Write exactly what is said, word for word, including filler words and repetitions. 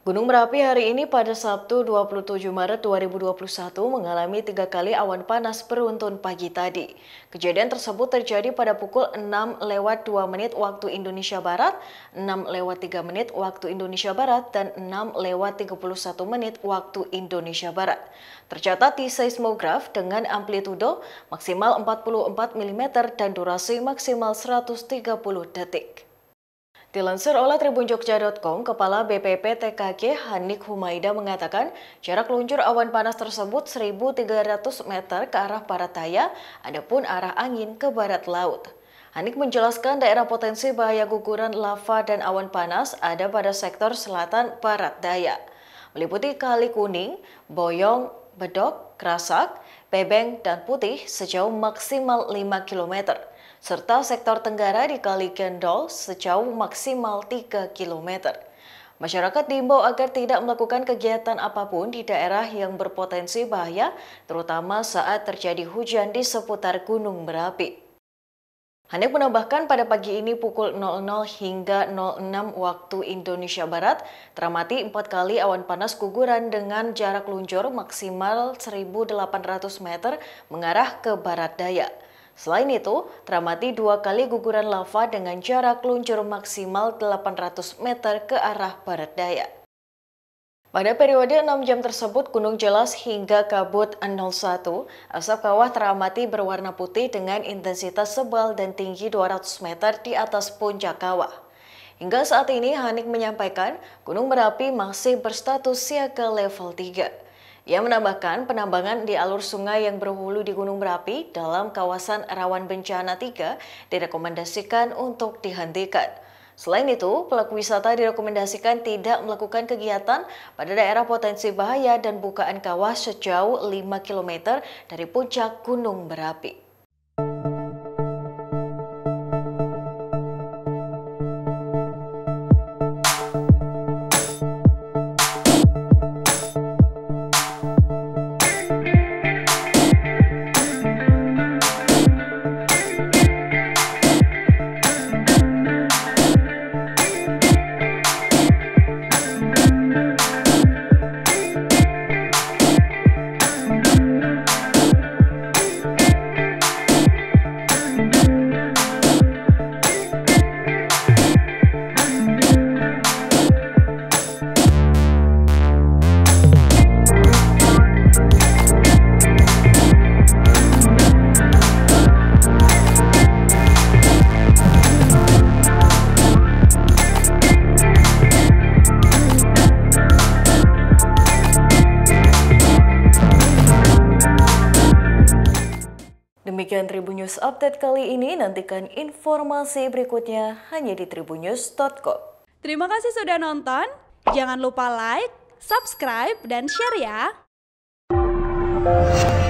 Gunung Merapi hari ini pada Sabtu dua puluh tujuh Maret dua ribu dua puluh satu mengalami tiga kali awan panas beruntun pagi tadi. Kejadian tersebut terjadi pada pukul enam lewat dua menit waktu Indonesia Barat, enam lewat tiga menit waktu Indonesia Barat, dan enam lewat tiga puluh satu menit waktu Indonesia Barat. Tercatat di seismograf dengan amplitudo maksimal empat puluh empat milimeter dan durasi maksimal seratus tiga puluh detik. Dilansir oleh tribun jogja titik com, Kepala B P P T K G Hanik Humaida mengatakan jarak luncur awan panas tersebut seribu tiga ratus meter ke arah barat daya, adapun arah angin ke barat laut. Hanik menjelaskan daerah potensi bahaya guguran lava dan awan panas ada pada sektor selatan barat daya, meliputi Kali Kuning, Boyong, Bedok, Krasak, Bebeng, dan Putih sejauh maksimal lima kilometer. Serta sektor tenggara di Kali Gendol sejauh maksimal tiga kilometer. Masyarakat diimbau agar tidak melakukan kegiatan apapun di daerah yang berpotensi bahaya, terutama saat terjadi hujan di seputar Gunung Merapi. Hanik menambahkan pada pagi ini pukul nol nol hingga nol enam waktu Indonesia Barat, teramati empat kali awan panas guguran dengan jarak luncur maksimal seribu delapan ratus meter mengarah ke barat daya. Selain itu, teramati dua kali guguran lava dengan jarak luncur maksimal delapan ratus meter ke arah barat daya. Pada periode enam jam tersebut, Gunung Jelas hingga Kabut nol satu, asap kawah teramati berwarna putih dengan intensitas sebal dan tinggi dua ratus meter di atas puncak kawah. Hingga saat ini, Hanik menyampaikan Gunung Merapi masih berstatus siaga level tiga. Ia menambahkan penambangan di alur sungai yang berhulu di Gunung Merapi dalam kawasan rawan bencana tiga direkomendasikan untuk dihentikan. Selain itu, pelaku wisata direkomendasikan tidak melakukan kegiatan pada daerah potensi bahaya dan bukaan kawah sejauh lima kilometer dari puncak Gunung Merapi. Demikian Tribun News Update kali ini, nantikan informasi berikutnya hanya di tribun news titik com. Terima kasih sudah nonton, jangan lupa like, subscribe, dan share ya!